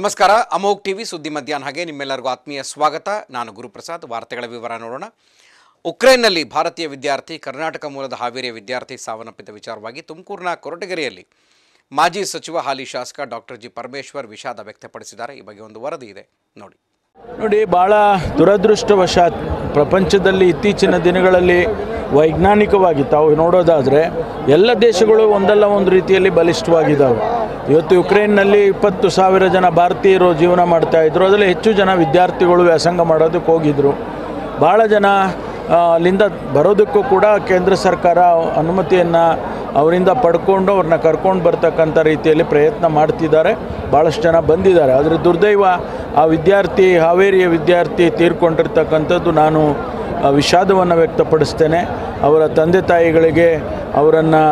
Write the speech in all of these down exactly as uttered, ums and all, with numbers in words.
ನಮಸ್ಕಾರ ಅಮೋಘ್ ಟಿವಿ ಸುದ್ದಿ ಮಧ್ಯಾಹ್ನ ಹಾಗೆ ನಿಮ್ಮೆಲ್ಲರಿಗೂ ಆತ್ಮೀಯ ಸ್ವಾಗತ. ನಾನು ಗುರುಪ್ರಸಾದ್. ವಾರ್ತೆಗಳ ವಿವರ ನೋಡೋಣ. ಉಕ್ರೇನ್ನಲ್ಲಿ ಭಾರತೀಯ ವಿದ್ಯಾರ್ಥಿ ಕರ್ನಾಟಕ ಮೂಲದ ಹಾವೇರಿಯ ವಿದ್ಯಾರ್ಥಿ ಸಾವನ್ನಪ್ಪಿದ ವಿಚಾರವಾಗಿ ತುಮಕೂರಿನ ಕೊರಟಗೆರೆಯಲ್ಲಿ ಮಾಜಿ ಸಚಿವ ಹಾಲಿ ಶಾಸಕ ಡಾಕ್ಟರ್ ಜಿ ಪರಮೇಶ್ವರ್ ವಿಷಾದ ವ್ಯಕ್ತಪಡಿಸಿದ್ದಾರೆ. ಈ ಬಗ್ಗೆ ಒಂದು ವರದಿ ಇದೆ ನೋಡಿ. ನೋಡಿ, ಭಾಳ ದುರದೃಷ್ಟವಶಾತ್ ಪ್ರಪಂಚದಲ್ಲಿ ಇತ್ತೀಚಿನ ದಿನಗಳಲ್ಲಿ ವೈಜ್ಞಾನಿಕವಾಗಿ ತಾವು ನೋಡೋದಾದರೆ ಎಲ್ಲ ದೇಶಗಳು ಒಂದಲ್ಲ ಒಂದು ರೀತಿಯಲ್ಲಿ ಬಲಿಷ್ಠವಾಗಿದ್ದಾವೆ. ಇವತ್ತು ಯುಕ್ರೇನ್ನಲ್ಲಿ ಇಪ್ಪತ್ತು ಸಾವಿರ ಜನ ಭಾರತೀಯರು ಜೀವನ ಮಾಡ್ತಾಯಿದ್ರು. ಅದರಲ್ಲಿ ಹೆಚ್ಚು ಜನ ವಿದ್ಯಾರ್ಥಿಗಳು ವ್ಯಾಸಂಗ ಮಾಡೋದಕ್ಕೆ ಹೋಗಿದ್ದರು. ಭಾಳ ಜನ ಅಲ್ಲಿಂದ ಬರೋದಕ್ಕೂ ಕೂಡ ಕೇಂದ್ರ ಸರ್ಕಾರ ಅನುಮತಿಯನ್ನು ಅವರಿಂದ ಪಡ್ಕೊಂಡು ಅವ್ರನ್ನ ಕರ್ಕೊಂಡು ಬರ್ತಕ್ಕಂಥ ರೀತಿಯಲ್ಲಿ ಪ್ರಯತ್ನ ಮಾಡ್ತಿದ್ದಾರೆ. ಭಾಳಷ್ಟು ಜನ ಬಂದಿದ್ದಾರೆ. ಆದರೆ ದುರ್ದೈವ ಆ ವಿದ್ಯಾರ್ಥಿ ಹಾವೇರಿಯ ವಿದ್ಯಾರ್ಥಿ ತೀರ್ಕೊಂಡಿರ್ತಕ್ಕಂಥದ್ದು ನಾನು ವಿಷಾದವನ್ನು ವ್ಯಕ್ತಪಡಿಸ್ತೇನೆ. ಅವರ ತಂದೆ ತಾಯಿಗಳಿಗೆ ಅವರನ್ನು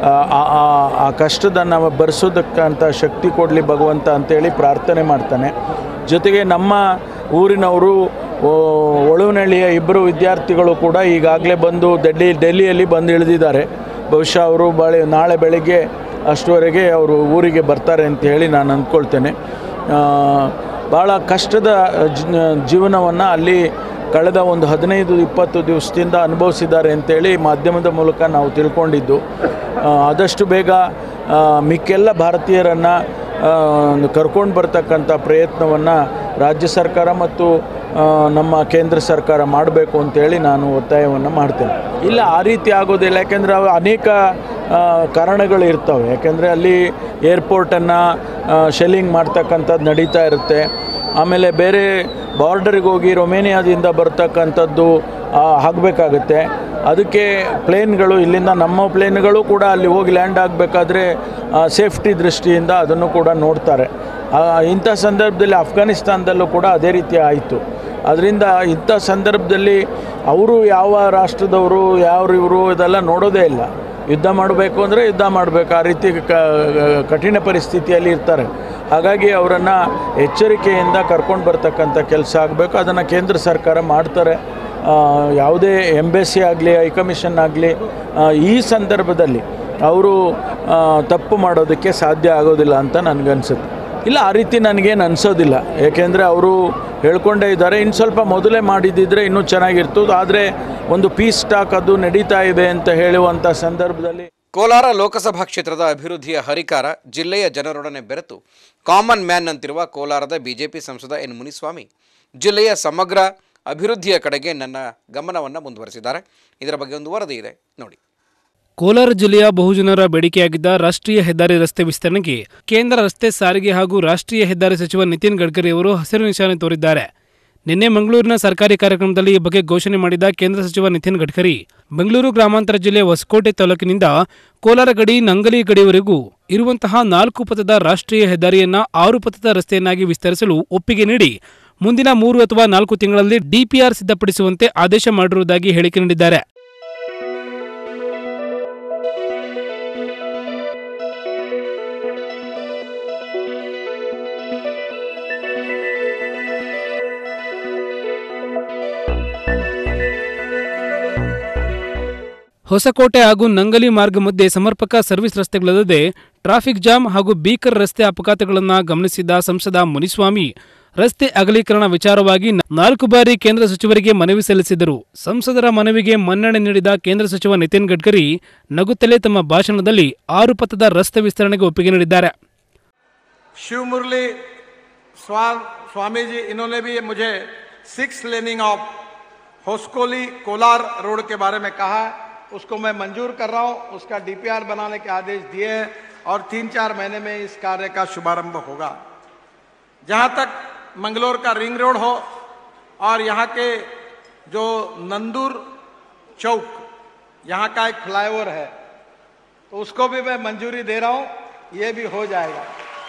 ಆ ಕಷ್ಟದನ್ನು ಭರಿಸೋದಕ್ಕಂಥ ಶಕ್ತಿ ಕೊಡಲಿ ಭಗವಂತ ಅಂತೇಳಿ ಪ್ರಾರ್ಥನೆ ಮಾಡ್ತಾನೆ. ಜೊತೆಗೆ ನಮ್ಮ ಊರಿನವರು ಒಳವನಹಳ್ಳಿಯ ಇಬ್ಬರು ವಿದ್ಯಾರ್ಥಿಗಳು ಕೂಡ ಈಗಾಗಲೇ ಬಂದು ಡೆಲ್ಲಿ ಡೆಲ್ಲಿಯಲ್ಲಿ ಬಂದು ಇಳಿದಿದ್ದಾರೆ. ಬಹುಶಃ ಅವರು ಬಾಳೆ ನಾಳೆ ಬೆಳಗ್ಗೆ ಅಷ್ಟುವರೆಗೆ ಅವರು ಊರಿಗೆ ಬರ್ತಾರೆ ಅಂತ ಹೇಳಿ ನಾನು ಅಂದ್ಕೊಳ್ತೇನೆ. ಭಾಳ ಕಷ್ಟದ ಜೀವನವನ್ನು ಅಲ್ಲಿ ಕಳೆದ ಒಂದು ಹದಿನೈದು ಇಪ್ಪತ್ತು ದಿವಸದಿಂದ ಅನುಭವಿಸಿದ್ದಾರೆ ಅಂತೇಳಿ ಮಾಧ್ಯಮದ ಮೂಲಕ ನಾವು ತಿಳ್ಕೊಂಡಿದ್ದು. ಆದಷ್ಟು ಬೇಗ ಮಿಕ್ಕೆಲ್ಲ ಭಾರತೀಯರನ್ನು ಕರ್ಕೊಂಡು ಬರ್ತಕ್ಕಂಥ ಪ್ರಯತ್ನವನ್ನು ರಾಜ್ಯ ಸರ್ಕಾರ ಮತ್ತು ನಮ್ಮ ಕೇಂದ್ರ ಸರ್ಕಾರ ಮಾಡಬೇಕು ಅಂತೇಳಿ ನಾನು ಒತ್ತಾಯವನ್ನು ಮಾಡ್ತೇನೆ. ಇಲ್ಲ, ಆ ರೀತಿ ಆಗೋದಿಲ್ಲ. ಯಾಕೆಂದರೆ ಅನೇಕ ಕಾರಣಗಳು ಇರ್ತವೆ. ಯಾಕೆಂದರೆ ಅಲ್ಲಿ ಏರ್ಪೋರ್ಟನ್ನು ಶೆಲ್ಲಿಂಗ್ ಮಾಡ್ತಕ್ಕಂಥದ್ದು ನಡೀತಾ ಇರುತ್ತೆ. ಆಮೇಲೆ ಬೇರೆ ಬಾರ್ಡರಿಗೆ ಹೋಗಿ ರೊಮೇನಿಯಾದಿಂದ ಬರ್ತಕ್ಕಂಥದ್ದು ಆಗಬೇಕಾಗುತ್ತೆ. ಅದಕ್ಕೆ ಪ್ಲೇನ್ಗಳು ಇಲ್ಲಿಂದ ನಮ್ಮ ಪ್ಲೇನ್ಗಳು ಕೂಡ ಅಲ್ಲಿ ಹೋಗಿ ಲ್ಯಾಂಡ್ ಆಗಬೇಕಾದ್ರೆ ಸೇಫ್ಟಿ ದೃಷ್ಟಿಯಿಂದ ಅದನ್ನು ಕೂಡ ನೋಡ್ತಾರೆ. ಇಂಥ ಸಂದರ್ಭದಲ್ಲಿ ಅಫ್ಘಾನಿಸ್ತಾನದಲ್ಲೂ ಕೂಡ ಅದೇ ರೀತಿ ಆಯಿತು. ಅದರಿಂದ ಇಂಥ ಸಂದರ್ಭದಲ್ಲಿ ಅವರು ಯಾವ ರಾಷ್ಟ್ರದವರು ಯಾರು ಇವರು ಇದೆಲ್ಲ ನೋಡೋದೇ ಇಲ್ಲ. ಯುದ್ಧ ಮಾಡಬೇಕು ಅಂದರೆ ಯುದ್ಧ ಮಾಡಬೇಕು, ಆ ರೀತಿ ಕಠಿಣ ಪರಿಸ್ಥಿತಿಯಲ್ಲಿ ಇರ್ತಾರೆ. ಹಾಗಾಗಿ ಅವರನ್ನು ಎಚ್ಚರಿಕೆಯಿಂದ ಕರ್ಕೊಂಡು ಬರ್ತಕ್ಕಂಥ ಕೆಲಸ ಆಗಬೇಕು. ಅದನ್ನು ಕೇಂದ್ರ ಸರ್ಕಾರ ಮಾಡ್ತಾರೆ. ಯಾವುದೇ ಎಂಬೆಸಿ ಆಗಲಿ ಹೈಕಮಿಷನ್ ಆಗಲಿ ಈ ಸಂದರ್ಭದಲ್ಲಿ ಅವರು ತಪ್ಪು ಮಾಡೋದಕ್ಕೆ ಸಾಧ್ಯ ಆಗೋದಿಲ್ಲ ಅಂತ ನನಗನ್ಸುತ್ತೆ. ಇಲ್ಲ, ಆ ರೀತಿ ನನಗೇನು ಅನಿಸೋದಿಲ್ಲ. ಏಕೆಂದರೆ ಅವರು ಹೇಳ್ಕೊಂಡೇ ಇದ್ದಾರೆ. ಇನ್ನು ಸ್ವಲ್ಪ ಮೊದಲೇ ಮಾಡಿದ್ದಿದ್ರೆ ಇನ್ನೂ ಚೆನ್ನಾಗಿರ್ತದೆ. ಆದರೆ ಒಂದು ಪೀಸ್ ಟಾಕ್ ಅದು ನಡೀತಾ ಇದೆ ಅಂತ ಹೇಳುವಂಥ ಸಂದರ್ಭದಲ್ಲಿ ಕೋಲಾರ ಲೋಕಸಭಾ ಕ್ಷೇತ್ರದ ಅಭಿವೃದ್ಧಿಯ ಹರಿಕಾರ ಜಿಲ್ಲೆಯ ಜನರೊಡನೆ ಬೆರೆತು ಕಾಮನ್ ಮ್ಯಾನ್ ಅಂತಿರುವ ಕೋಲಾರದ ಬಿಜೆಪಿ ಸಂಸದ ಎನ್ ಮುನಿಸ್ವಾಮಿ ಜಿಲ್ಲೆಯ ಸಮಗ್ರ ಅಭಿವೃದ್ಧಿಯ ಕಡೆಗೆ ನನ್ನ ಗಮನವನ್ನು ಮುಂದುವರೆಸಿದ್ದಾರೆ. ಇದರ ಬಗ್ಗೆ ಒಂದು ವರದಿ ಇದೆ ನೋಡಿ. ಕೋಲಾರ ಜಿಲ್ಲೆಯ ಬಹುಜನರ ಬೇಡಿಕೆಯಾಗಿದ್ದ ರಾಷ್ಟ್ರೀಯ ಹೆದ್ದಾರಿ ರಸ್ತೆ ವಿಸ್ತರಣೆಗೆ ಕೇಂದ್ರ ರಸ್ತೆ ಸಾರಿಗೆ ಹಾಗೂ ರಾಷ್ಟ್ರೀಯ ಹೆದ್ದಾರಿ ಸಚಿವ ನಿತಿನ್ ಗಡ್ಕರಿ ಅವರು ಹಸಿರು ನಿಶಾನೆ ತೋರಿದ್ದಾರೆ. ನಿನ್ನೆ ಮಂಗಳೂರಿನ ಸರ್ಕಾರಿ ಕಾರ್ಯಕ್ರಮದಲ್ಲಿ ಈ ಬಗ್ಗೆ ಘೋಷಣೆ ಮಾಡಿದ ಕೇಂದ್ರ ಸಚಿವ ನಿತಿನ್ ಗಡ್ಕರಿ ಬೆಂಗಳೂರು ಗ್ರಾಮಾಂತರ ಜಿಲ್ಲೆ ಹೊಸಕೋಟೆ ತಾಲೂಕಿನಿಂದ ಕೋಲಾರ ಗಡಿ ನಂಗಲಿ ಗಡಿಯವರೆಗೂ ಇರುವಂತಹ ನಾಲ್ಕು ಪಥದ ರಾಷ್ಟ್ರೀಯ ಹೆದ್ದಾರಿಯನ್ನ ಆರು ಪಥದ ರಸ್ತೆಯನ್ನಾಗಿ ವಿಸ್ತರಿಸಲು ಒಪ್ಪಿಗೆ ನೀಡಿ ಮುಂದಿನ ಮೂರು ಅಥವಾ ನಾಲ್ಕು ತಿಂಗಳಲ್ಲಿ ಡಿಪಿಆರ್ ಸಿದ್ಧಪಡಿಸುವಂತೆ ಆದೇಶ ಮಾಡಿರುವುದಾಗಿ ಹೇಳಿಕೆ ನೀಡಿದ್ದಾರೆ. ಹೊಸಕೋಟೆ ಹಾಗೂ ನಂಗಲಿ ಮಾರ್ಗ ಮಧ್ಯೆ ಸಮರ್ಪಕ ಸರ್ವಿಸ್ ರಸ್ತೆಗಳಿಲ್ಲದೆ ಟ್ರಾಫಿಕ್ ಜಾಮ್ ಹಾಗೂ ಭೀಕರ ರಸ್ತೆ ಅಪಘಾತಗಳನ್ನು ಗಮನಿಸಿದ ಸಂಸದ ಮುನಿಸ್ವಾಮಿ ರಸ್ತೆ ಅಗಲೀಕರಣ ವಿಚಾರವಾಗಿ ನಾಲ್ಕು ಬಾರಿ ಕೇಂದ್ರ ಸಚಿವರಿಗೆ ಮನವಿ ಸಲ್ಲಿಸಿದರು. ಸಂಸದರ ಮನವಿಗೆ ಮನ್ನಣೆ ನೀಡಿದ ಕೇಂದ್ರ ಸಚಿವ ನಿತಿನ್ ಗಡ್ಕರಿ ನಗುತ್ತಲೇ ತಮ್ಮ ಭಾಷಣದಲ್ಲಿ ಆರು ಪಥದ ರಸ್ತೆ ವಿಸ್ತರಣೆಗೆ ಒಪ್ಪಿಗೆ ನೀಡಿದ್ದಾರೆ. ಶಿವಮುರಳಿ स्वामी जी इन्होंने भी मुझे six laning of Hoskote Kolar road के बारे में कहा है, उसको मैं मंजूर कर रहा हूं. उसका डीपीआर बनाने के आदेश दिए हैं और तीन चार महीने में इस कार्य का शुभारंभ होगा. जहां तक मंगलोर का रिंग रोड हो और यहां के जो नंदूर चौक यहां का एक फ्लाईओवर है तो उसको भी मैं मंजूरी दे रहा हूं. ये भी हो जाएगा.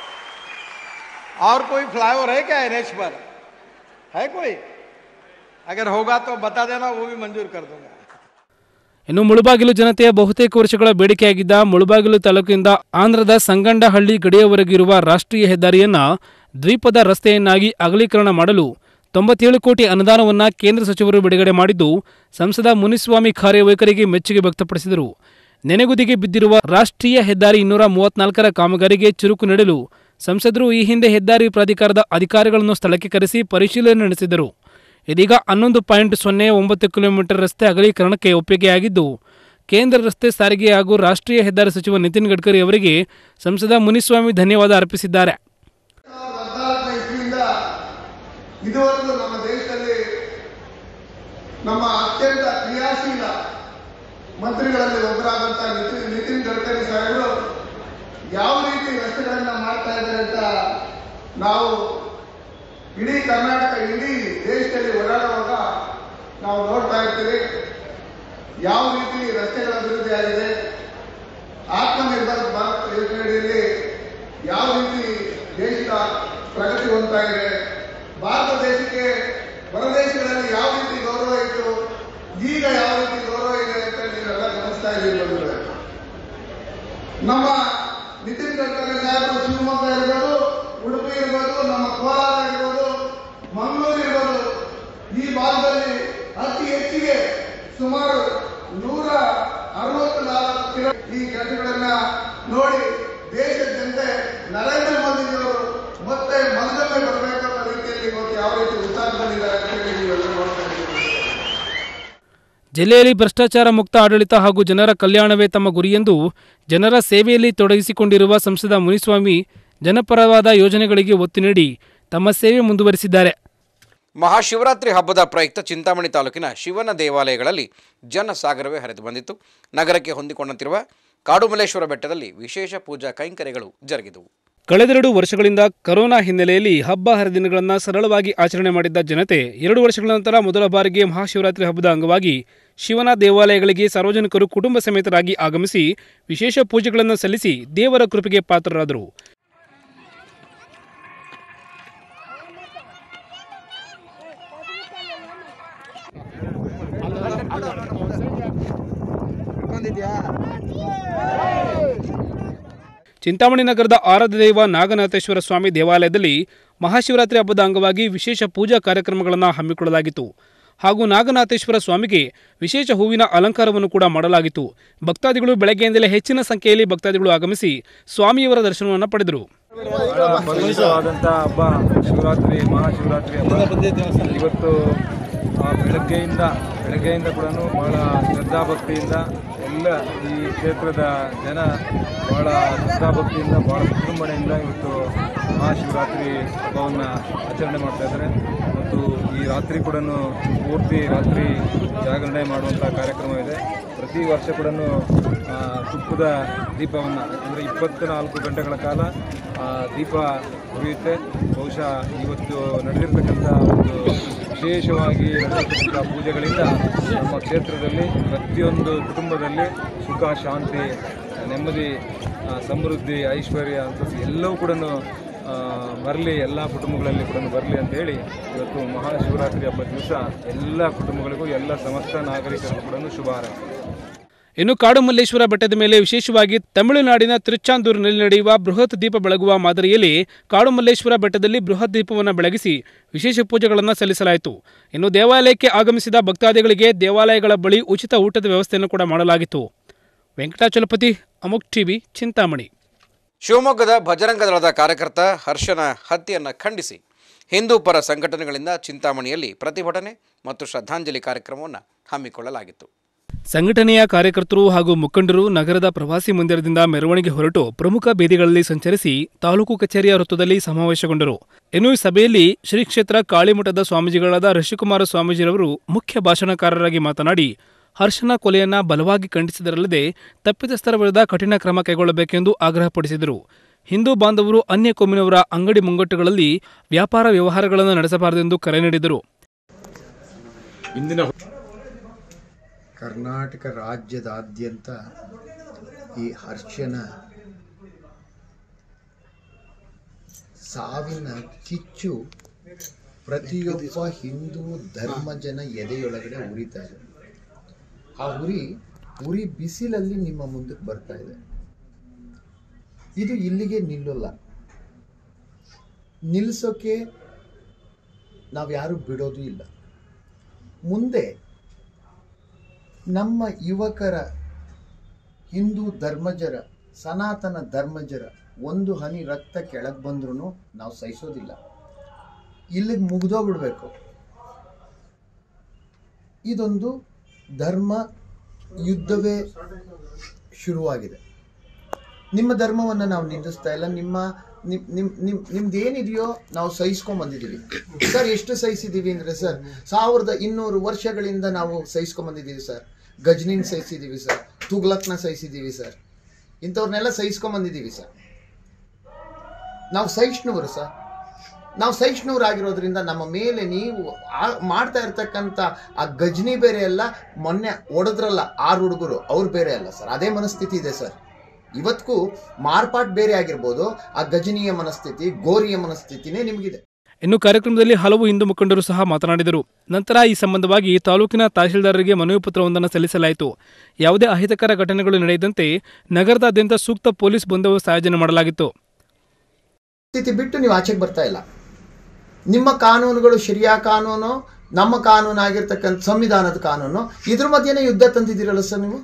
और कोई फ्लाईओवर है क्या एनएच पर? है कोई? अगर होगा तो बता देना, वो भी मंजूर कर दूंगा. ಇನ್ನು ಮುಳಬಾಗಿಲು ಜನತೆಯ ಬಹುತೇಕ ವರ್ಷಗಳ ಬೇಡಿಕೆಯಾಗಿದ್ದ ಮುಳಬಾಗಿಲು ತಾಲೂಕಿನಿಂದ ಆಂಧ್ರದ ಸಂಗಂಡಹಳ್ಳಿ ಗಡಿಯವರೆಗಿರುವ ರಾಷ್ಟ್ರೀಯ ಹೆದ್ದಾರಿಯನ್ನ ದ್ವಿಪಥ ರಸ್ತೆಯನ್ನಾಗಿ ಅಗಲೀಕರಣ ಮಾಡಲು ತೊಂಬತ್ತೇಳು ಕೋಟಿ ಅನುದಾನವನ್ನು ಕೇಂದ್ರ ಸಚಿವರು ಬಿಡುಗಡೆ ಮಾಡಿದ್ದು ಸಂಸದ ಮುನಿಸ್ವಾಮಿ ಕಾರ್ಯವೈಖರಿಗೆ ಮೆಚ್ಚುಗೆ ವ್ಯಕ್ತಪಡಿಸಿದರು. ನೆನೆಗುದಿಗೆ ಬಿದ್ದಿರುವ ರಾಷ್ಟ್ರೀಯ ಹೆದ್ದಾರಿ ಇನ್ನೂರ ಮೂವತ್ನಾಲ್ಕರ ಕಾಮಗಾರಿಗೆ ಚುರುಕು ನೀಡಲು ಸಂಸದರು ಈ ಹಿಂದೆ ಹೆದ್ದಾರಿ ಪ್ರಾಧಿಕಾರದ ಅಧಿಕಾರಿಗಳನ್ನು ಸ್ಥಳಕ್ಕೆ ಕರೆಸಿ ಪರಿಶೀಲನೆ ನಡೆಸಿದರು. ಇದೀಗ ಹನ್ನೊಂದು ಪಾಯಿಂಟ್ ಸೊನ್ನೆ ಒಂಬತ್ತು ಕಿಲೋಮೀಟರ್ ರಸ್ತೆ ಅಗಲೀಕರಣಕ್ಕೆ ಒಪ್ಪಿಗೆಯಾಗಿದ್ದು, ಕೇಂದ್ರ ರಸ್ತೆ ಸಾರಿಗೆ ಹಾಗೂ ರಾಷ್ಟ್ರೀಯ ಹೆದ್ದಾರಿ ಸಚಿವ ನಿತಿನ್ ಗಡ್ಕರಿ ಅವರಿಗೆ ಸಂಸದ ಮುನಿಸ್ವಾಮಿ ಧನ್ಯವಾದ ಅರ್ಪಿಸಿದ್ದಾರೆ. ಇದುವರೆಗೂ ನಮ್ಮ ದೇಶದಲ್ಲಿ ನಮ್ಮ ಅತ್ಯಂತ ಕ್ರಿಯಾಶೀಲ ಮಂತ್ರಿಗಳಲ್ಲಿ ಒಬ್ಬರಾದಂತಹ ನಿತಿನ್ ನಿತಿನ್ ಗಡ್ಕರಿ ಸಾಹೇಬರು ಯಾವ ರೀತಿ ರಸ್ತೆಗಳನ್ನ ಮಾಡ್ತಾ ಇದ್ದಾರೆ ಅಂತ ನಾವು ಇಡೀ ಕರ್ನಾಟಕ ಇಡೀ ದೇಶದಲ್ಲಿ ಓಡಾಡುವಾಗ ನಾವು ನೋಡ್ತಾ ಇರ್ತೀವಿ. ಯಾವ ರೀತಿ ರಸ್ತೆಗಳ ಅಭಿವೃದ್ಧಿ ಆಗಿದೆ, ಆತ್ಮನಿರ್ಭರ್ ಭಾರತ್ ಯೋಜನೆಯಲ್ಲಿ ಯಾವ ರೀತಿ ದೇಶದ ಪ್ರಗತಿ ಹೊಂದ್ತಾ ಇದೆ, ಭಾರತ ದೇಶಕ್ಕೆ ಹೊರದೇಶಗಳಲ್ಲಿ ಯಾವ ರೀತಿ ಗೌರವ ಇತ್ತು, ಈಗ ಯಾವ ರೀತಿ ಗೌರವ ಇದೆ ಅಂತ ನೀವೆಲ್ಲ ಗಮನಿಸ್ತಾ ಇದ್ದೀವಿ. ನಮ್ಮ ನಿತಿನ್ ಗಡ್ಕರಿ ಸಾಹೇಬರು ಶಿವಮೊಗ್ಗ ಇರ್ಬೋದು, ಉಡುಪಿ ಇರ್ಬೋದು, ನಮ್ಮ ಕೋಲಾರ ಇರ್ಬೋದು, ಮಂಗಳೂರು ಇರ್ಬೋದು, ಈ ಭಾಗದಲ್ಲಿ ಅತಿ ಹೆಚ್ಚಿಗೆ ಸುಮಾರು ನೂರ ಅರವತ್ತು ನಾಲ್ಕು ಕಿಲೋ ಈ ಕೆಲಸಗಳನ್ನ ನೋಡಿ ದೇಶದ ಜನತೆ ನರೇಂದ್ರ ಮೋದಿಜಿಯವರು ಮತ್ತೆ ಮನದೊಮ್ಮೆ ಬರಬೇಕು ಅನ್ನೋ ರೀತಿಯಲ್ಲಿ ಇವತ್ತು ಯಾವ ರೀತಿ ಉತ್ಸಾಹ ಬಂದಿದ್ದಾರೆ ಅಂತ ಹೇಳಿ ನೀವೆಲ್ಲ ನೋಡ್ತಾ ಇದ್ದೀವಿ. ಜಿಲ್ಲೆಯಲ್ಲಿ ಭ್ರಷ್ಟಾಚಾರ ಮುಕ್ತ ಆಡಳಿತ ಹಾಗೂ ಜನರ ಕಲ್ಯಾಣವೇ ತಮ್ಮ ಗುರಿಯೆಂದು ಜನರ ಸೇವೆಯಲ್ಲಿ ತೊಡಗಿಸಿಕೊಂಡಿರುವ ಸಂಸದ ಮುನಿಸ್ವಾಮಿ ಜನಪರವಾದ ಯೋಜನೆಗಳಿಗೆ ಒತ್ತು ನೀಡಿ ತಮ್ಮ ಸೇವೆ ಮುಂದುವರಿಸಿದ್ದಾರೆ. ಮಹಾಶಿವರಾತ್ರಿ ಹಬ್ಬದ ಪ್ರಯುಕ್ತ ಚಿಂತಾಮಣಿ ತಾಲೂಕಿನ ಶಿವನ ದೇವಾಲಯಗಳಲ್ಲಿ ಜನಸಾಗರವೇ ಹರಿದು ಬಂದಿತ್ತು. ನಗರಕ್ಕೆ ಹೊಂದಿಕೊಂಡಂತಿರುವ ಕಾಡುಮಲ್ಲೇಶ್ವರ ಬೆಟ್ಟದಲ್ಲಿ ವಿಶೇಷ ಪೂಜಾ ಕೈಂಕರ್ಯಗಳು ಜರುಗಿದವು. ಕಳೆದೆರಡು ವರ್ಷಗಳಿಂದ ಕೊರೋನಾ ಹಿನ್ನೆಲೆಯಲ್ಲಿ ಹಬ್ಬ ಹರಿದಿನಗಳನ್ನು ಸರಳವಾಗಿ ಆಚರಣೆ ಮಾಡಿದ್ದ ಜನತೆ ಎರಡು ವರ್ಷಗಳ ನಂತರ ಮೊದಲ ಬಾರಿಗೆ ಮಹಾಶಿವರಾತ್ರಿ ಹಬ್ಬದ ಅಂಗವಾಗಿ ಶಿವನ ದೇವಾಲಯಗಳಿಗೆ ಸಾರ್ವಜನಿಕರು ಕುಟುಂಬ ಸಮೇತರಾಗಿ ಆಗಮಿಸಿ ವಿಶೇಷ ಪೂಜೆಗಳನ್ನು ಸಲ್ಲಿಸಿ ದೇವರ ಕೃಪೆಗೆ ಪಾತ್ರರಾದರು. ಚಿಂತಾಮಣಿ ನಗರದ ಆರಾಧ್ಯ ದೈವ ನಾಗನಾಥೇಶ್ವರ ಸ್ವಾಮಿ ದೇವಾಲಯದಲ್ಲಿ ಮಹಾಶಿವರಾತ್ರಿ ಹಬ್ಬದ ಅಂಗವಾಗಿ ವಿಶೇಷ ಪೂಜಾ ಕಾರ್ಯಕ್ರಮಗಳನ್ನು ಹಮ್ಮಿಕೊಳ್ಳಲಾಗಿತ್ತು ಹಾಗೂ ನಾಗನಾಥೇಶ್ವರ ಸ್ವಾಮಿಗೆ ವಿಶೇಷ ಹೂವಿನ ಅಲಂಕಾರವನ್ನು ಕೂಡ ಮಾಡಲಾಗಿತ್ತು. ಭಕ್ತಾದಿಗಳು ಬೆಳಗ್ಗೆಯಿಂದಲೇ ಹೆಚ್ಚಿನ ಸಂಖ್ಯೆಯಲ್ಲಿ ಭಕ್ತಾದಿಗಳು ಆಗಮಿಸಿ ಸ್ವಾಮಿಯವರ ದರ್ಶನವನ್ನು ಪಡೆದರು. ಪವಿತ್ರವಾದಂಥ ಹಬ್ಬ ಶಿವರಾತ್ರಿ, ಮಹಾಶಿವರಾತ್ರಿ ಹಬ್ಬ ಇವತ್ತು ಬೆಳಗ್ಗೆಯಿಂದ ಬೆಳಗ್ಗೆಯಿಂದ ಕೂಡ ಬಹಳ ಶ್ರದ್ಧಾಭಕ್ತಿಯಿಂದ ಎಲ್ಲ ಈ ಕ್ಷೇತ್ರದ ಜನ ಭಾಳ ಶ್ರದ್ಧಾಭಕ್ತಿಯಿಂದ ಭಾಳ ವಿಜೃಂಭಣೆಯಿಂದ ಇವತ್ತು ಮಹಾಶಿವರಾತ್ರಿ ಹಬ್ಬವನ್ನು ಆಚರಣೆ ಮಾಡ್ತಾಯಿದ್ದಾರೆ. ಮತ್ತು ಈ ರಾತ್ರಿ ಕೂಡ ಪೂರ್ತಿ ರಾತ್ರಿ ಜಾಗರಣೆ ಮಾಡುವಂಥ ಕಾರ್ಯಕ್ರಮ ಇದೆ. ಪ್ರತಿ ವರ್ಷ ಕೂಡ ತುಪ್ಪದ ದೀಪವನ್ನು ಅಂದರೆ ಇಪ್ಪತ್ತ್ನಾಲ್ಕು ಗಂಟೆಗಳ ಕಾಲ ದೀಪ ಉರಿಯುತ್ತೆ. ಬಹುಶಃ ಇವತ್ತು ನಡೆದಿರ್ತಕ್ಕಂಥ ಒಂದು ವಿಶೇಷವಾಗಿ ನಡೆದಿರ್ತಕ್ಕಂಥ ಪೂಜೆಗಳಿಂದ ನಮ್ಮ ಕ್ಷೇತ್ರದಲ್ಲಿ ಪ್ರತಿಯೊಂದು ಕುಟುಂಬದಲ್ಲಿ ಸುಖ, ಶಾಂತಿ, ನೆಮ್ಮದಿ, ಸಮೃದ್ಧಿ, ಐಶ್ವರ್ಯ ಅಂತ ಎಲ್ಲವೂ ಕೂಡ ಬರಲಿ, ಎಲ್ಲ ಕುಟುಂಬಗಳಲ್ಲಿ ಕೂಡ ಬರಲಿ ಅಂತೇಳಿ ಇವತ್ತು ಮಹಾಶಿವರಾತ್ರಿ ಹಬ್ಬದ ದಿವಸ ಎಲ್ಲ ಕುಟುಂಬಗಳಿಗೂ ಎಲ್ಲ ಸಮಸ್ತ ನಾಗರಿಕರಿಗೂ ಕೂಡ ಶುಭ ಹಾರೈಕೆ. ಇನ್ನು ಕಾಡುಮಲ್ಲೇಶ್ವರ ಬೆಟ್ಟದ ಮೇಲೆ ವಿಶೇಷವಾಗಿ ತಮಿಳುನಾಡಿನ ತಿರುಚಾಂದೂರಿನಲ್ಲಿ ನಡೆಯುವ ಬೃಹತ್ ದೀಪ ಬೆಳಗುವ ಮಾದರಿಯಲ್ಲಿ ಕಾಡುಮಲ್ಲೇಶ್ವರ ಬೆಟ್ಟದಲ್ಲಿ ಬೃಹತ್ ದೀಪವನ್ನು ಬೆಳಗಿಸಿ ವಿಶೇಷ ಪೂಜೆಗಳನ್ನು ಸಲ್ಲಿಸಲಾಯಿತು. ಇನ್ನು ದೇವಾಲಯಕ್ಕೆ ಆಗಮಿಸಿದ ಭಕ್ತಾದಿಗಳಿಗೆ ದೇವಾಲಯಗಳ ಬಳಿ ಉಚಿತ ಊಟದ ವ್ಯವಸ್ಥೆಯನ್ನು ಕೂಡ ಮಾಡಲಾಗಿತ್ತು. ವೆಂಕಟಾಚಲಪತಿ, ಅಮೋಕ್ ಟಿವಿ, ಚಿಂತಾಮಣಿ. ಶಿವಮೊಗ್ಗದ ಭಜರಂಗ ದಳದ ಕಾರ್ಯಕರ್ತ ಹರ್ಷನ ಹತ್ಯೆಯನ್ನು ಖಂಡಿಸಿ ಹಿಂದೂ ಪರ ಸಂಘಟನೆಗಳಿಂದ ಚಿಂತಾಮಣಿಯಲ್ಲಿ ಪ್ರತಿಭಟನೆ ಮತ್ತು ಶ್ರದ್ಧಾಂಜಲಿ ಕಾರ್ಯಕ್ರಮವನ್ನು ಹಮ್ಮಿಕೊಳ್ಳಲಾಗಿತ್ತು. ಸಂಘಟನೆಯ ಕಾರ್ಯಕರ್ತರು ಹಾಗೂ ಮುಖಂಡರು ನಗರದ ಪ್ರವಾಸಿ ಮಂದಿರದಿಂದ ಮೆರವಣಿಗೆ ಹೊರಟು ಪ್ರಮುಖ ಬೀದಿಗಳಲ್ಲಿ ಸಂಚರಿಸಿ ತಾಲೂಕು ಕಚೇರಿಯ ವೃತ್ತದಲ್ಲಿ ಸಮಾವೇಶಗೊಂಡರು. ಇನ್ನು ಈ ಸಭೆಯಲ್ಲಿ ಶ್ರೀ ಕ್ಷೇತ್ರ ಕಾಳಿಮಠದ ಸ್ವಾಮೀಜಿಗಳಾದ ಋಷಿಕುಮಾರ ಸ್ವಾಮೀಜಿರವರು ಮುಖ್ಯ ಭಾಷಣಕಾರರಾಗಿ ಮಾತನಾಡಿ ಹರ್ಷನ ಕೊಲೆಯನ್ನ ಬಲವಾಗಿ ಖಂಡಿಸಿದರಲ್ಲದೆ ತಪ್ಪಿತಸ್ಥರ ವಿರುದ್ಧ ಕಠಿಣ ಕ್ರಮ ಕೈಗೊಳ್ಳಬೇಕೆಂದು ಆಗ್ರಹಪಡಿಸಿದರು. ಹಿಂದೂ ಬಾಂಧವರು ಅನ್ಯ ಕೋಮಿನವರ ಅಂಗಡಿ ಮುಂಗಟ್ಟುಗಳಲ್ಲಿ ವ್ಯಾಪಾರ ವ್ಯವಹಾರಗಳನ್ನು ನಡೆಸಬಾರದೆಂದು ಕರೆ ನೀಡಿದರು. ಕರ್ನಾಟಕ ರಾಜ್ಯದಾದ್ಯಂತ ಈ ಹರ್ಷನ ಸಾವಿನ ಕಿಚ್ಚು ಪ್ರತಿಯೊಬ್ಬ ಹಿಂದೂ ಧರ್ಮಜನ ಎದೆಯೊಳಗಡೆ ಉರಿತಾ ಇದೆ. ಆ ಉರಿ ಉರಿ ಬಿಸಿಲಲ್ಲಿ ನಿಮ್ಮ ಮುಂದಕ್ಕೆ ಬರ್ತಾ ಇದೆ. ಇದು ಇಲ್ಲಿಗೆ ನಿಲ್ಲಲ್ಲ. ನಿಲ್ಲಿಸೋಕೆ ನಾವ್ಯಾರು ಬಿಡೋದು ಇಲ್ಲ. ಮುಂದೆ ನಮ್ಮ ಯುವಕರ, ಹಿಂದೂ ಧರ್ಮಜರ, ಸನಾತನ ಧರ್ಮಜರ ಒಂದು ಹನಿ ರಕ್ತ ಕೆಳಗೆ ಬಂದ್ರೂ ನಾವು ಸಹಿಸೋದಿಲ್ಲ. ಇಲ್ಲಿಗೆ ಮುಗ್ದೋಗ್ಬಿಡ್ಬೇಕು. ಇದೊಂದು ಧರ್ಮ ಯುದ್ಧವೇ ಶುರುವಾಗಿದೆ. ನಿಮ್ಮ ಧರ್ಮವನ್ನು ನಾವು ನಿಂದಿಸ್ತಾ ಇಲ್ಲ. ನಿಮ್ಮ ನಿಮ್ ನಿಮ್ ನಿಮ್ ನಿಮ್ದು ಏನಿದೆಯೋ ನಾವು ಸಹಿಸ್ಕೊಂಡ್ ಬಂದಿದ್ದೀವಿ ಸರ್. ಎಷ್ಟು ಸಹಿಸಿದ್ದೀವಿ ಅಂದರೆ ಸರ್, ಸಾವಿರದ ಇನ್ನೂರು ವರ್ಷಗಳಿಂದ ನಾವು ಸಹಿಸ್ಕೊಂಡ್ ಬಂದಿದ್ದೀವಿ ಸರ್. ಗಜ್ನಿನ್ ಸಹಿಸಿದ್ದೀವಿ ಸರ್, ತುಗ್ಲಕ್ನ ಸಹಿಸಿದ್ದೀವಿ ಸರ್, ಇಂಥವ್ರನ್ನೆಲ್ಲ ಸಹಿಸ್ಕೊಂಡ್ ಬಂದಿದ್ದೀವಿ ಸರ್. ನಾವು ಸಹಿಷ್ಣುವರು ಸರ್. ನಾವು ಸಹಿಷ್ಣುವರಾಗಿರೋದ್ರಿಂದ ನಮ್ಮ ಮೇಲೆ ನೀವು ಮಾಡ್ತಾ ಇರ್ತಕ್ಕಂಥ ಆ ಗಜ್ನಿ ಬೇರೆ ಅಲ್ಲ, ಮೊನ್ನೆ ಹೊಡೆದ್ರಲ್ಲ ಆರು ಹುಡುಗರು ಅವ್ರು ಬೇರೆ ಅಲ್ಲ ಸರ್. ಅದೇ ಮನಸ್ಥಿತಿ ಇದೆ ಸರ್. ಇವತ್ತಿಗೂ ಮಾರ್ಪಾಟ್ ಬೇರೆ ಆಗಿರ್ಬೋದು, ಆ ಗಜನಿಯ ಮನಸ್ಥಿತಿ, ಗೋರಿಯ ಮನಸ್ಥಿತಿನೇ ನಿಮಗಿದೆ. ಇನ್ನು ಕಾರ್ಯಕ್ರಮದಲ್ಲಿ ಹಲವು ಹಿಂದೂ ಮುಖಂಡರು ಸಹ ಮಾತನಾಡಿದರು. ನಂತರ ಈ ಸಂಬಂಧವಾಗಿ ತಾಲೂಕಿನ ತಹಶೀಲ್ದಾರರಿಗೆ ಮನವಿ ಪತ್ರವೊಂದನ್ನು ಸಲ್ಲಿಸಲಾಯಿತು. ಯಾವುದೇ ಅಹಿತಕರ ಘಟನೆಗಳು ನಡೆಯದಂತೆ ನಗರದಾದ್ಯಂತ ಸೂಕ್ತ ಪೊಲೀಸ್ ಬಂದೋಬಸ್ತ್ ಆಯೋಜನೆ ಮಾಡಲಾಗಿತ್ತು. ಸ್ಥಿತಿ ಬಿಟ್ಟು ನೀವು ಆಚೆಗೆ ಬರ್ತಾ ಇಲ್ಲ. ನಿಮ್ಮ ಕಾನೂನುಗಳು ಶರಿಯಾ ಕಾನೂನು, ನಮ್ಮ ಕಾನೂನು ಆಗಿರ್ತಕ್ಕಂಥ ಸಂವಿಧಾನದ ಕಾನೂನು, ಇದ್ರ ಮಧ್ಯೆನೇ ಯುದ್ಧ ತಂದಿದ್ದೀರಲ್ಲ ಸರ್ ನೀವು.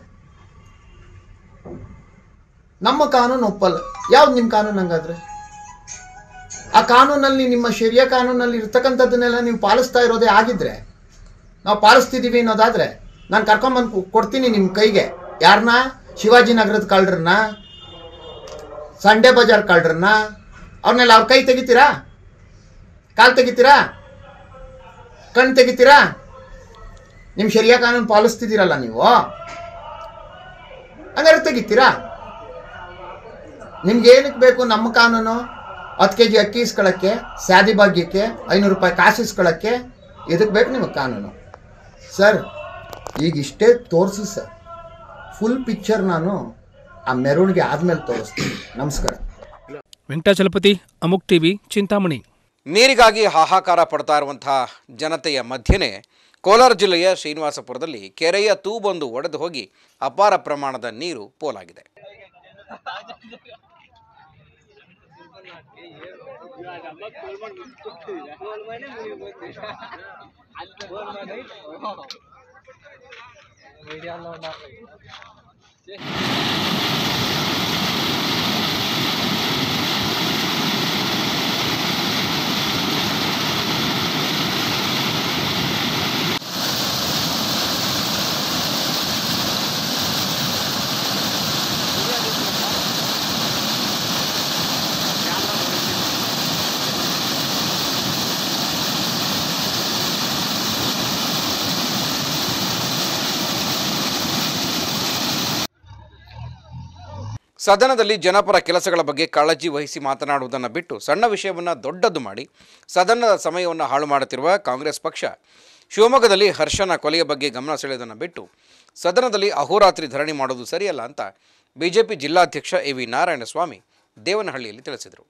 ನಮ್ಮ ಕಾನೂನು ಒಪ್ಪಲ್ಲ. ಯಾವ್ದು ನಿಮ್ಮ ಕಾನೂನು? ಹಂಗಾದ್ರೆ ಆ ಕಾನೂನಲ್ಲಿ, ನಿಮ್ಮ ಶರಿಯಾ ಕಾನೂನಲ್ಲಿ ಇರ್ತಕ್ಕಂಥದ್ದನ್ನೆಲ್ಲ ನೀವು ಪಾಲಿಸ್ತಾ ಇರೋದೇ ಆಗಿದ್ರೆ, ನಾವು ಪಾಲಿಸ್ತಿದ್ದೀವಿ ಅನ್ನೋದಾದ್ರೆ ನಾನು ಕರ್ಕೊಂಬಂದು ಕೊಡ್ತೀನಿ ನಿಮ್ಮ ಕೈಗೆ. ಯಾರನ್ನ? ಶಿವಾಜಿನಗರದ ಕಳ್ಳರನ್ನ, ಸಂಡೆ ಬಜಾರ್ ಕಳ್ಳರನ್ನ, ಅವ್ರನ್ನೆಲ್ಲ ಅವ್ರ ಕೈ ತೆಗಿತೀರಾ? ಕಾಲು ತೆಗಿತೀರಾ? ಕಣ್ಣು ತೆಗಿತೀರಾ? ನಿಮ್ಮ ಶರಿಯಾ ಕಾನೂನು ಪಾಲಿಸ್ತಿದ್ದೀರಲ್ಲ ನೀವು, ಹಂಗಾರೆ ತೆಗಿತೀರಾ? ನಿಮ್ಗೆ ಏನಕ್ಕೆ ಬೇಕು ನಮ್ಮ ಕಾನೂನು? ಹತ್ತು ಕೆ ಜಿ ಅಕ್ಕಿ ಇಸ್ಕೊಳ್ಳೋಕ್ಕೆ, ಸ್ಯಾದಿ ಭಾಗ್ಯಕ್ಕೆ, ಐನೂರು ರೂಪಾಯಿ ಕಾಸು ಇಸ್ಕೊಳ್ಳೋಕ್ಕೆ, ಇದಕ್ಕೆ ಬೇಕು ನಿಮಗೆ ಕಾನೂನು ಸರ್. ಈಗ ಇಷ್ಟೇ ತೋರಿಸಿ ಸರ್. ಫುಲ್ ಪಿಕ್ಚರ್ ನಾನು ಆ ಮೆರವಣಿಗೆ ಆದ್ಮೇಲೆ ತೋರಿಸ್ತೀನಿ. ನಮಸ್ಕಾರ. ವೆಂಕಟಾಚಲಪತಿ, ಅಮುಕ್ ಟಿವಿ, ಚಿಂತಾಮಣಿ. ನೀರಿಗಾಗಿ ಹಾಹಾಕಾರ ಪಡ್ತಾ ಇರುವಂತಹ ಜನತೆಯ ಮಧ್ಯೆನೇ ಕೋಲಾರ ಜಿಲ್ಲೆಯ ಶ್ರೀನಿವಾಸಪುರದಲ್ಲಿ ಕೆರೆಯ ತೂಬೊಂದು ಒಡೆದು ಹೋಗಿ ಅಪಾರ ಪ್ರಮಾಣದ ನೀರು ಪೋಲಾಗಿದೆ. ಸದನದಲ್ಲಿ ಜನಪರ ಕೆಲಸಗಳ ಬಗ್ಗೆ ಕಾಳಜಿ ವಹಿಸಿ ಮಾತನಾಡುವುದನ್ನು ಬಿಟ್ಟು ಸಣ್ಣ ವಿಷಯವನ್ನು ದೊಡ್ಡದು ಮಾಡಿ ಸದನದ ಸಮಯವನ್ನು ಹಾಳು ಮಾಡುತ್ತಿರುವ ಕಾಂಗ್ರೆಸ್ ಪಕ್ಷ ಶಿವಮೊಗ್ಗದಲ್ಲಿ ಹರ್ಷನ ಕೊಲೆಯ ಬಗ್ಗೆ ಗಮನ ಸೆಳೆಯೋದನ್ನು ಬಿಟ್ಟು ಸದನದಲ್ಲಿ ಅಹೋರಾತ್ರಿ ಧರಣಿ ಮಾಡೋದು ಸರಿಯಲ್ಲ ಅಂತ ಬಿಜೆಪಿ ಜಿಲ್ಲಾಧ್ಯಕ್ಷ ಎ ವಿ ನಾರಾಯಣಸ್ವಾಮಿ ದೇವನಹಳ್ಳಿಯಲ್ಲಿ ತಿಳಿಸಿದರು.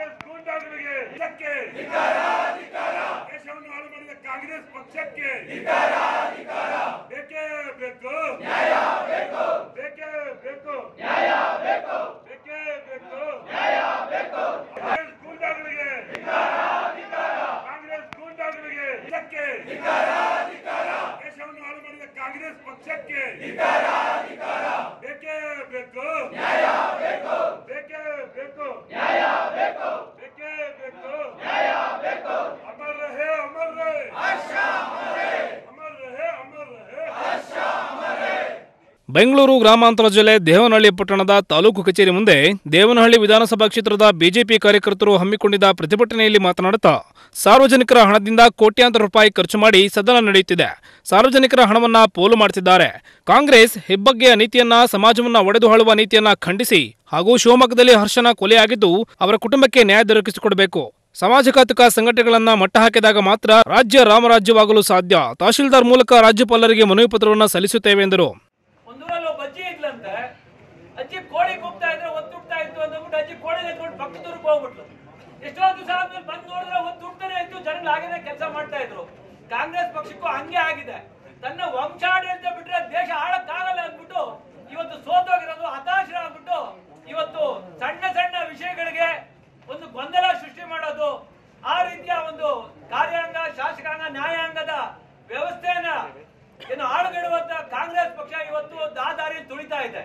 ಬೆಂಗಳೂರು ಗ್ರಾಮಾಂತರ ಜಿಲ್ಲೆ ದೇವನಹಳ್ಳಿ ಪಟ್ಟಣದ ತಾಲೂಕು ಕಚೇರಿ ಮುಂದೆ ದೇವನಹಳ್ಳಿ ವಿಧಾನಸಭಾ ಕ್ಷೇತ್ರದ ಬಿಜೆಪಿ ಕಾರ್ಯಕರ್ತರು ಹಮ್ಮಿಕೊಂಡಿದ್ದ ಪ್ರತಿಭಟನೆಯಲ್ಲಿ ಮಾತನಾಡುತ್ತಾ ಸಾರ್ವಜನಿಕರ ಹಣದಿಂದ ಕೋಟ್ಯಾಂತರ ರೂಪಾಯಿ ಖರ್ಚು ಮಾಡಿ ಸದನ ನಡೆಯುತ್ತಿದೆ, ಸಾರ್ವಜನಿಕರ ಹಣವನ್ನ ಪೋಲು ಮಾಡುತ್ತಿದ್ದಾರೆ. ಕಾಂಗ್ರೆಸ್ ಹೆಬ್ಬಗ್ಗೆಯ ನೀತಿಯನ್ನ, ಸಮಾಜವನ್ನ ಒಡೆದು ಆಳುವ ನೀತಿಯನ್ನ ಖಂಡಿಸಿ ಹಾಗೂ ಶಿವಮೊಗ್ಗದಲ್ಲಿ ಹರ್ಷನ ಕೊಲೆಯಾಗಿದ್ದು ಅವರ ಕುಟುಂಬಕ್ಕೆ ನ್ಯಾಯ ದೊರಕಿಸಿಕೊಡಬೇಕು. ಸಮಾಜಘಾತಕ ಸಂಘಟನೆಗಳನ್ನ ಮಟ್ಟ ಹಾಕಿದಾಗ ಮಾತ್ರ ರಾಜ್ಯ ರಾಮರಾಜ್ಯವಾಗಲು ಸಾಧ್ಯ. ತಹಶೀಲ್ದಾರ್ ಮೂಲಕ ರಾಜ್ಯಪಾಲರಿಗೆ ಮನವಿ ಪತ್ರವನ್ನು ಸಲ್ಲಿಸುತ್ತೇವೆ ಎಂದರು. ಅಜ್ಜಿ ಇದ್ಲಂತೆ, ಅಜ್ಜಿ ಕೋಳಿ ಕೂಗ್ತಾ ಇದ್ರೆ ಒತ್ತುಡ್ತಾ ಇತ್ತು ಅಂದ್ಬಿಟ್ಟು ಅಜ್ಜಿ ಕೋಳಿ ಎತ್ಕೊಂಡು ಪಕ್ಕದೂರ್ಗೆ ಹೋಗ್ಬಿಟ್ಲು. ಎಷ್ಟೋ ದಿವಸ ಆದ್ಮೇಲೆ ಬಂದು ನೋಡಿದ್ರೆ ಒತ್ತುಡ್ತಾನೆ ಇತ್ತು, ಜನಗಳು ಹಾಗೇನೆ ಕೆಲಸ ಮಾಡ್ತಾ ಇದ್ರು. ಕಾಂಗ್ರೆಸ್ ಪಕ್ಷಕ್ಕೂ ಹಂಗೆ ಆಗಿದೆ. ತನ್ನ ವಂಶಾಡಳಿತ ಬಿಟ್ರೆ ದೇಶ ಆಳಕ್ಕಾಗಲ್ಲ ಅಂದ್ಬಿಟ್ಟು ಇವತ್ತು ಸೋತೋಗಿರೋದು, ಹತಾಶರಾಗ್ಬಿಟ್ಟು ಇವತ್ತು ಸಣ್ಣ ಸಣ್ಣ ವಿಷಯಗಳಿಗೆ ಒಂದು ಗೊಂದಲ ಸೃಷ್ಟಿ ಮಾಡೋದು, ಆ ರೀತಿಯ ಒಂದು ಕಾರ್ಯಾಂಗ, ಶಾಸಕಾಂಗ, ನ್ಯಾಯಾಂಗದ ವ್ಯವಸ್ಥೆಯನ್ನ ಏನು ಆಳುಗೆಡುವಂತ ಕಾಂಗ್ರೆಸ್ ಪಕ್ಷ ಇವತ್ತು ದಾದಾರಿ ತುಳಿತಾ ಇದೆ.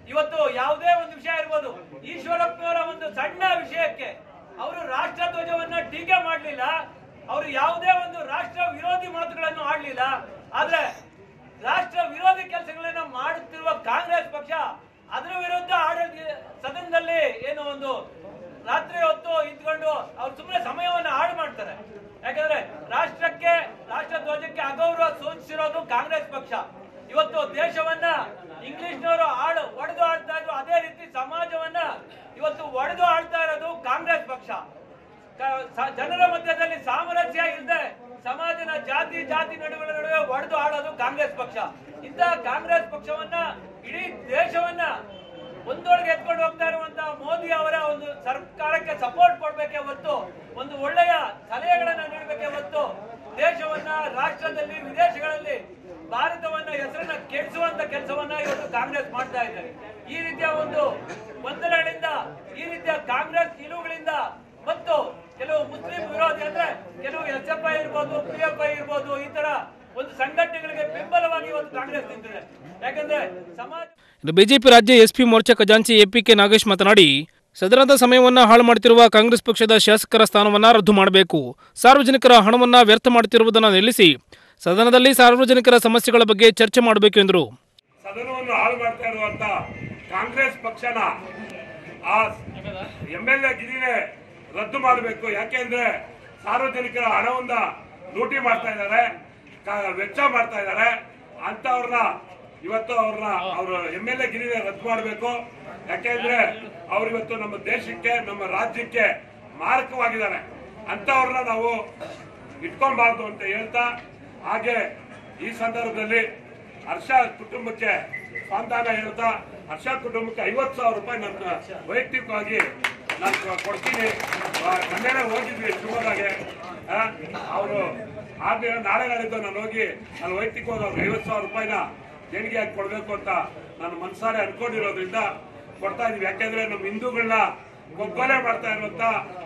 ಇವತ್ತು ಯಾವುದೇ ಒಂದು ವಿಷಯ ಇರ್ಬೋದು, ಈಶ್ವರಪ್ಪನವರ ಒಂದು ಸಣ್ಣ ವಿಷಯಕ್ಕೆ ಅವರು ರಾಷ್ಟ್ರ ಧ್ವಜವನ್ನ ಟೀಕೆ ಮಾಡಲಿಲ್ಲ, ಅವರು ಯಾವುದೇ ಒಂದು ರಾಷ್ಟ್ರ ವಿರೋಧಿ ಮಾತುಗಳನ್ನು ಆಡಲಿಲ್ಲ. ಆದ್ರೆ ರಾಷ್ಟ್ರ ವಿರೋಧಿ ಕೆಲಸಗಳನ್ನ ಮಾಡುತ್ತಿರುವ ಕಾಂಗ್ರೆಸ್ ಪಕ್ಷ ಅದರ ವಿರುದ್ಧ ಆಡಳಿತ ಸದನದಲ್ಲಿ ಏನು ಒಂದು ರಾತ್ರಿ ಹೊತ್ತು ಇದ್ಕೊಂಡು ಅವ್ರು ಸುಮ್ಮನೆ ಸಮಯವನ್ನ ಹಾಳು ಮಾಡ್ತಾರೆ. ಯಾಕಂದ್ರೆ ರಾಷ್ಟ್ರಕ್ಕೆ ರಾಷ್ಟ್ರ ಧ್ವಜಕ್ಕೆ ಅಗೌರವ ಸೂಚಿಸಿರೋದು ಕಾಂಗ್ರೆಸ್ ಪಕ್ಷ. ಇವತ್ತು ದೇಶವನ್ನ ಇಂಗ್ಲಿಷ್ನವರು ಆಳು ಒಡೆದು ಆಡ್ತಾ ಇದ್ರು, ಅದೇ ರೀತಿ ಸಮಾಜವನ್ನ ಇವತ್ತು ಒಡೆದು ಆಡ್ತಾ ಇರೋದು ಕಾಂಗ್ರೆಸ್ ಪಕ್ಷ. ಜನರ ಮಧ್ಯದಲ್ಲಿ ಸಾಮರಸ್ಯ ಇಲ್ಲದೆ ಸಮಾಜನ ಜಾತಿ ಜಾತಿ ನಡುವಿನ ನಡುವೆ ಒಡೆದು ಆಡೋದು ಕಾಂಗ್ರೆಸ್ ಪಕ್ಷ. ಇಂತಹ ಕಾಂಗ್ರೆಸ್ ಪಕ್ಷವನ್ನ ಇಡೀ ದೇಶವನ್ನ ಒಂದೊಳಗೆ ಎತ್ಕೊಂಡು ಹೋಗ್ತಾ ಇರುವಂತಹ ಮೋದಿ ಅವರ ಒಂದು ಸರ್ಕಾರಕ್ಕೆ ಸಪೋರ್ಟ್ ಕೊಡ್ಬೇಕೆ ಹೊತ್ತು, ಒಂದು ಒಳ್ಳೆಯ ಸಲಹೆಗಳನ್ನ ನೀಡಬೇಕೆ ಹೊತ್ತು ದೇಶವನ್ನ ರಾಷ್ಟ್ರದಲ್ಲಿ ವಿದೇಶಗಳಲ್ಲಿ ಭಾರತವನ್ನ ಹೆಸರನ್ನ ಕೆಡಿಸುವಂತ ಕೆಲಸವನ್ನ ಇವತ್ತು ಕಾಂಗ್ರೆಸ್ ಮಾಡ್ತಾ ಇದ್ದಾರೆ. ಈ ರೀತಿಯ ಒಂದು ಗೊಂದಲಗಳಿಂದ, ಈ ರೀತಿಯ ಕಾಂಗ್ರೆಸ್ ನಿಲುವುಗಳಿಂದ ಮತ್ತು ಕೆಲವು ಮುಸ್ಲಿಂ ವಿರೋಧಿ ಅಂದ್ರೆ ಕೆಲವು ಎಸ್ ಎಫ್ ಐ ಇರ್ಬೋದು, ಪಿ ಎಫ್ ಐ ಇರ್ಬೋದು, ಈ ತರ ಒಂದು ಸಂಘಟನೆಗಳಿಗೆ ಬೆಂಬಲವಾಗಿ ಇವತ್ತು ಕಾಂಗ್ರೆಸ್ ನಿಂತಿದೆ. ಯಾಕಂದ್ರೆ ಸಮಾಜ ಬಿಜೆಪಿ ರಾಜ್ಯ ಎಸ್ಪಿ ಮೋರ್ಚಾ ಖಜಾಂಚಿ ಎಪಿಕೆ ನಾಗೇಶ್ ಮಾತನಾಡಿ, ಸದನದ ಸಮಯವನ್ನ ಹಾಳು ಮಾಡುತ್ತಿರುವ ಕಾಂಗ್ರೆಸ್ ಪಕ್ಷದ ಶಾಸಕರ ಸ್ಥಾನವನ್ನ ರದ್ದು ಮಾಡಬೇಕು. ಸಾರ್ವಜನಿಕರ ಹಣವನ್ನ ವ್ಯರ್ಥ ಮಾಡುತ್ತಿರುವುದನ್ನು ನಿಲ್ಲಿಸಿ ಸದನದಲ್ಲಿ ಸಾರ್ವಜನಿಕರ ಸಮಸ್ಯೆಗಳ ಬಗ್ಗೆ ಚರ್ಚೆ ಮಾಡಬೇಕು ಎಂದರು. ಸದನವನ್ನು ಹಾಳು ಮಾಡ್ತಾ ಇರುವಂತ ಕಾಂಗ್ರೆಸ್ ಪಕ್ಷನ ಆ ಎಂ ಎಲ್ ಎ ಗಿರಿನೇ ರದ್ದು ಮಾಡಬೇಕು. ಯಾಕೆಂದ್ರೆ ಸಾರ್ವಜನಿಕರ ಹಣವನ್ನ ಲೂಟಿ ಮಾಡ್ತಾ ಇದ್ದಾರೆ, ವೆಚ್ಚ ಮಾಡ್ತಾ ಇದ್ದಾರೆ. ಅಂತವ್ರನ್ನ ಇವತ್ತು ಅವ್ರನ್ನ ಅವ್ರ ಎಂ ಎಲ್ ಎ ಗಿರಿನೇ ರದ್ದು ಮಾಡಬೇಕು. ಯಾಕೆಂದ್ರೆ ಅವ್ರು ಇವತ್ತು ನಮ್ಮ ದೇಶಕ್ಕೆ, ನಮ್ಮ ರಾಜ್ಯಕ್ಕೆ ಮಾರಕವಾಗಿದ್ದಾರೆ. ಅಂತವ್ರನ್ನ ನಾವು ಇಟ್ಕೊಳ್ಬಾರ್ದು ಅಂತ ಹೇಳ್ತಾ, ಹಾಗೆ ಈ ಸಂದರ್ಭದಲ್ಲಿ ಹರ್ಷ ಕುಟುಂಬಕ್ಕೆ ಸಾಂತ್ವನ ಹೇಳ್ತಾ, ಹರ್ಷ ಕುಟುಂಬಕ್ಕೆ ಐವತ್ತು ಸಾವಿರ ರೂಪಾಯಿ ನನ್ನ ವೈಯಕ್ತಿಕವಾಗಿ ನಾನು ಕೊಡ್ತೀನಿ. ಮೊನ್ನೆನೇ ಹೋಗಿದ್ವಿ ಶಿವಮೊಗ್ಗಗೆ, ಅವರು ಆಗ ನಾಳೆ ನಾಳಿದ್ದು ನಾನು ಹೋಗಿ ನಾನು ವೈಯಕ್ತಿಕವಾಗಿ ಅವ್ರಿಗೆ ಐವತ್ತು ಸಾವಿರ ರೂಪಾಯಿನ ದೇಣಿಗೆಯಾಗಿ ಕೊಡಬೇಕು ಅಂತ ನಾನು ಮನಸಾರೆ ಅನ್ಕೊಂಡಿರೋದ್ರಿಂದ ಕೊಡ್ತಾ ಇದೀವಿ. ಯಾಕೆಂದ್ರೆ ನಮ್ಮ ಹಿಂದೂಗಳನ್ನ ಕೊಬ್ಬಲೆ ಮಾಡ್ತಾ ಇರುವಂತ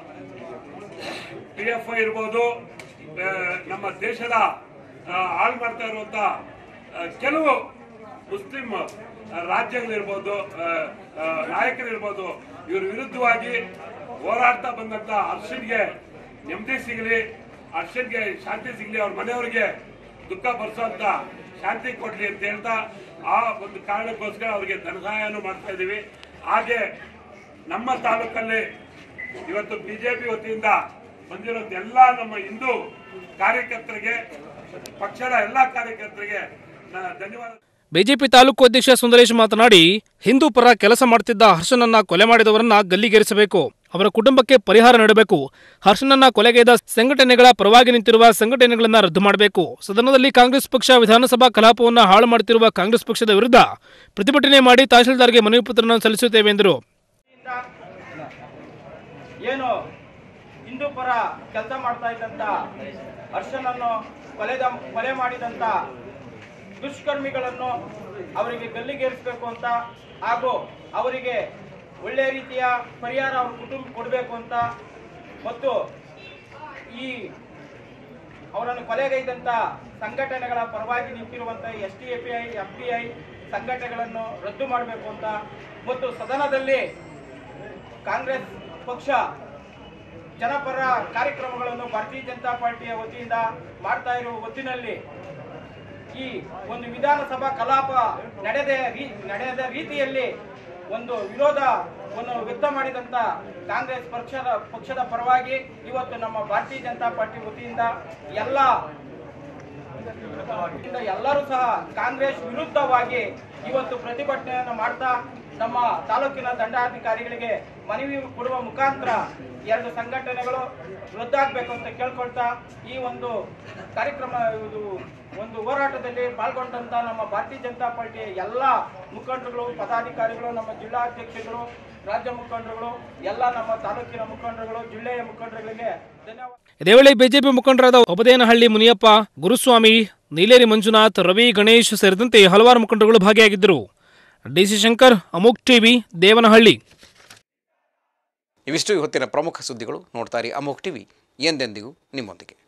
ಪಿ ಎಫ್ ಐ ಇರ್ಬೋದು, ನಮ್ಮ ದೇಶದ ಹಾಳು ಮಾಡ್ತಾ ಇರುವಂತ ಕೆಲವು ಮುಸ್ಲಿಂ ರಾಜ್ಯಗಳಿರ್ಬೋದು, ನಾಯಕರಿರ್ಬೋದು, ಇವ್ರ ವಿರುದ್ಧವಾಗಿ ಹೋರಾಡ್ತಾ ಬಂದಂತ ಹರ್ಷನ್ಗೆ ನೆಮ್ಮದಿ ಸಿಗಲಿ, ಹರ್ಷನ್ಗೆ ಶಾಂತಿ ಸಿಗಲಿ, ಅವ್ರ ಮನೆಯವರಿಗೆ ದುಃಖ ಬರ್ಸೋಂತ ಶಾಂತಿ ಕೊಡ್ಲಿ ಅಂತ ಹೇಳ್ತಾ ಆ ಒಂದು ಕಾರಣಕ್ಕೋಸ್ಕರ ಅವರಿಗೆ ಧನಸಹಾಯನೂ ಮಾಡ್ತಾ ಇದೀವಿ. ಹಾಗೆ ನಮ್ಮ ತಾಲೂಕಲ್ಲಿ ಇವತ್ತು ಬಿಜೆಪಿ ವತಿಯಿಂದ ಬಂದಿರೋ ಎಲ್ಲ ನಮ್ಮ ಹಿಂದೂ ಕಾರ್ಯಕರ್ತರಿಗೆ, ಪಕ್ಷದ ಎಲ್ಲಾ ಕಾರ್ಯಕರ್ತರಿಗೆ ಧನ್ಯವಾದ. ಬಿಜೆಪಿ ತಾಲೂಕು ಅಧ್ಯಕ್ಷ ಸುಂದರೇಶ್ ಮಾತನಾಡಿ, ಹಿಂದೂ ಪರ ಕೆಲಸ ಮಾಡುತ್ತಿದ್ದ ಹರ್ಷನನ್ನ ಕೊಲೆ ಮಾಡಿದವರನ್ನ ಗಲ್ಲಿಗೇರಿಸಬೇಕು, ಅವರ ಕುಟುಂಬಕ್ಕೆ ಪರಿಹಾರ ನೀಡಬೇಕು. ಹರ್ಷನನ್ನ ಕೊಲೆಗೈದ ಸಂಘಟನೆಗಳ ಪರವಾಗಿ ನಿಂತಿರುವ ಸಂಘಟನೆಗಳನ್ನ ರದ್ದು ಮಾಡಬೇಕು. ಸದನದಲ್ಲಿ ಕಾಂಗ್ರೆಸ್ ಪಕ್ಷ ವಿಧಾನಸಭಾ ಕಲಾಪವನ್ನು ಹಾಳು ಮಾಡುತ್ತಿರುವ ಕಾಂಗ್ರೆಸ್ ಪಕ್ಷದ ವಿರುದ್ಧ ಪ್ರತಿಭಟನೆ ಮಾಡಿ ತಹಶೀಲ್ದಾರ್ಗೆ ಮನವಿ ಪತ್ರವನ್ನು ಸಲ್ಲಿಸುತ್ತೇವೆ ಎಂದರು. ಏನು ಹಿಂದೂ ಪರ ಕೆಲಸ ಮಾಡ್ತಾ ಇದ್ದಂತ ಹರ್ಷನನ್ನು ಕೊಲೆದ ಕೊಲೆ ಮಾಡಿದಂತ ದುಷ್ಕರ್ಮಿಗಳನ್ನು ಅವರಿಗೆ ಗಲ್ಲಿಗೇರಿಸಬೇಕು ಅಂತ, ಹಾಗೂ ಅವರಿಗೆ ಒಳ್ಳೆಯ ರೀತಿಯ ಪರಿಹಾರ ಅವ್ರ ಕುಟುಂಬ ಕೊಡಬೇಕು ಅಂತ, ಮತ್ತು ಈ ಅವರನ್ನು ಕೊಲೆಗೈದಂತ ಸಂಘಟನೆಗಳ ಪರವಾಗಿ ನಿಂತಿರುವಂಥ S T A P I, P F I ಸಂಘಟನೆಗಳನ್ನು ರದ್ದು ಮಾಡಬೇಕು ಅಂತ, ಮತ್ತು ಸದನದಲ್ಲಿ ಕಾಂಗ್ರೆಸ್ ಪಕ್ಷ ಜನಪರ ಕಾರ್ಯಕ್ರಮಗಳನ್ನು ಭಾರತೀಯ ಜನತಾ ಪಾರ್ಟಿಯ ವತಿಯಿಂದ ಮಾಡ್ತಾ ಇರುವ ಹೊತ್ತಿನಲ್ಲಿ ಈ ಒಂದು ವಿಧಾನಸಭಾ ಕಲಾಪ ನಡೆದ ನಡೆದ ರೀತಿಯಲ್ಲಿ ಒಂದು ವಿರೋಧವನ್ನು ವ್ಯಕ್ತ ಮಾಡಿದಂತ ಕಾಂಗ್ರೆಸ್ ಪಕ್ಷದ ಪಕ್ಷದ ಪರವಾಗಿ ಇವತ್ತು ನಮ್ಮ ಭಾರತೀಯ ಜನತಾ ಪಾರ್ಟಿ ವತಿಯಿಂದ ಎಲ್ಲ ಎಲ್ಲರೂ ಸಹ ಕಾಂಗ್ರೆಸ್ ವಿರುದ್ಧವಾಗಿ ಇವತ್ತು ಪ್ರತಿಭಟನೆಯನ್ನು ಮಾಡ್ತಾ ನಮ್ಮ ತಾಲೂಕಿನ ದಂಡಾಧಿಕಾರಿಗಳಿಗೆ ಮನವಿ ಕೊಡುವ ಮುಖಾಂತರ ಎರಡು ಸಂಘಟನೆಗಳು ರದ್ದಾಗಬೇಕು ಅಂತ ಕೇಳ್ಕೊಳ್ತಾ, ಈ ಒಂದು ಕಾರ್ಯಕ್ರಮ ಇದು ಒಂದು ಹೋರಾಟದಲ್ಲಿ ಪಾಲ್ಗೊಂಡಂತ ನಮ್ಮ ಭಾರತೀಯ ಜನತಾ ಪಾರ್ಟಿಯ ಎಲ್ಲ ಮುಖಂಡರುಗಳು, ಪದಾಧಿಕಾರಿಗಳು, ನಮ್ಮ ಜಿಲ್ಲಾಧ್ಯಕ್ಷರು, ರಾಜ್ಯ ಮುಖಂಡರುಗಳು, ಎಲ್ಲ ನಮ್ಮ ತಾಲೂಕಿನ ಮುಖಂಡರುಗಳು, ಜಿಲ್ಲೆಯ ಮುಖಂಡರುಗಳಿಗೆ ಧನ್ಯವಾದ. ಇದೇ ವೇಳೆ ಬಿಜೆಪಿ ಮುಖಂಡರಾದ ಒಬದೇನಹಳ್ಳಿ ಮುನಿಯಪ್ಪ, ಗುರುಸ್ವಾಮಿ, ನೀಲೇರಿ ಮಂಜುನಾಥ್, ರವಿ, ಗಣೇಶ್ ಸೇರಿದಂತೆ ಹಲವಾರು ಮುಖಂಡರುಗಳು ಭಾಗಿಯಾಗಿದ್ದರು. ಡಿಸಿ ಶಂಕರ್, ಅಮೋಕ್ ಟಿವಿ, ದೇವನಹಳ್ಳಿ. ಇವಿಷ್ಟು ಇವತ್ತಿನ ಪ್ರಮುಖ ಸುದ್ದಿಗಳು. ನೋಡ್ತಾ ಇರಿ ಅಮೋಕ್ ಟಿವಿ, ಎಂದೆಂದಿಗೂ ನಿಮ್ಮೊಂದಿಗೆ.